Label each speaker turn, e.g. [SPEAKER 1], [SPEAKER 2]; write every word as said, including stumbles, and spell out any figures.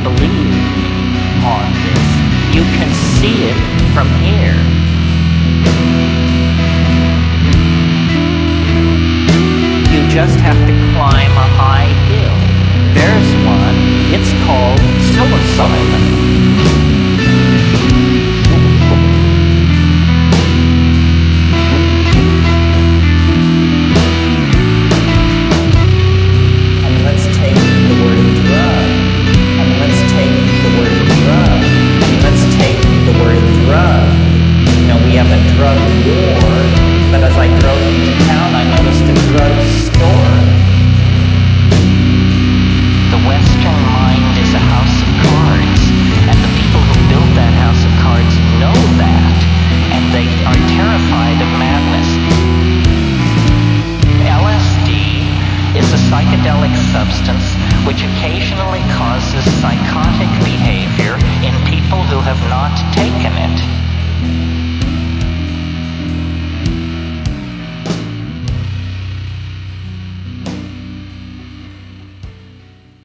[SPEAKER 1] believe on this. You can see it from here. You just have to climb a high